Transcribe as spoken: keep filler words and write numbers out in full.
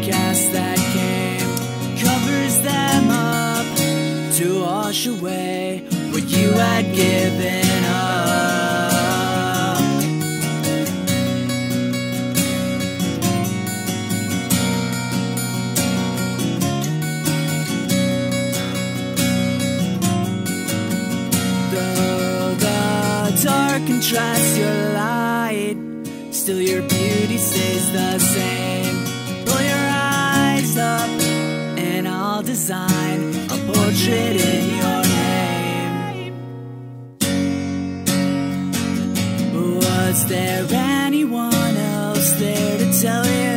overcast that came covers them up to wash away what you had given up. Though the dark contrasts your light, still your beauty stays the same. Pull your eyes up and I'll design a portrait in your name. Was there anyone else there to tell you